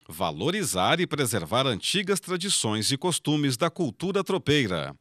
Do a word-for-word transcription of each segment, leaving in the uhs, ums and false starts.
Valorizar e preservar antigas tradições e costumes da cultura tropeira.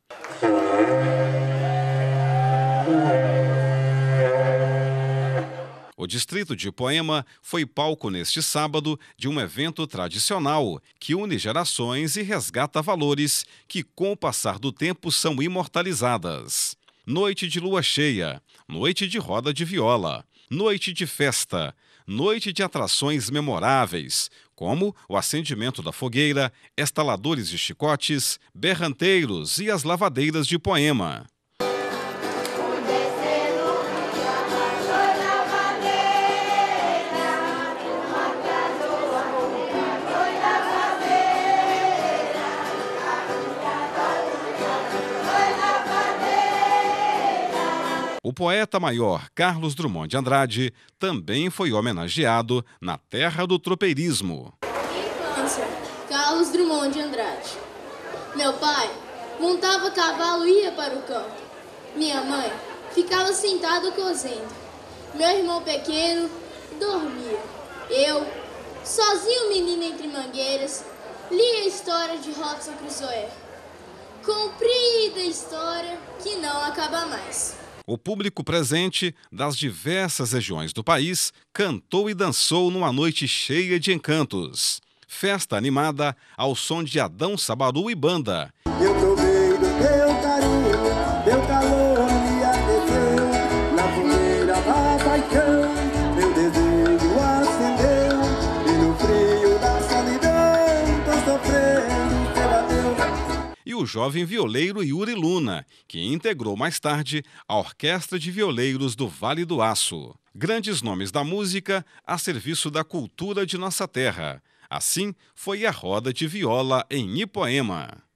O distrito de Ipoema foi palco neste sábado de um evento tradicional que une gerações e resgata valores que, com o passar do tempo, são imortalizadas. Noite de lua cheia, noite de roda de viola, noite de festa, noite de atrações memoráveis, como o acendimento da fogueira, estaladores de chicotes, berranteiros e as lavadeiras de Ipoema. O poeta maior Carlos Drummond de Andrade também foi homenageado na terra do tropeirismo. Infância, Carlos Drummond de Andrade. Meu pai montava cavalo e ia para o campo. Minha mãe ficava sentada cozendo. Meu irmão pequeno dormia. Eu, sozinho menino entre mangueiras, lia a história de Robinson Crusoe. Comprida história que não acaba mais. O público presente das diversas regiões do país cantou e dançou numa noite cheia de encantos. Festa animada ao som de Adão Sabaru e banda. Eu provei do teu carinho, teu calor me aqueceu, na fogueira da paixão, meu desejo acendeu, e no frio da solidão, tô sofrendo pela Deus. E o jovem violeiro Yuri Luna, que integrou mais tarde a Orquestra de Violeiros do Vale do Aço. Grandes nomes da música a serviço da cultura de nossa terra. Assim foi a roda de viola em Ipoema.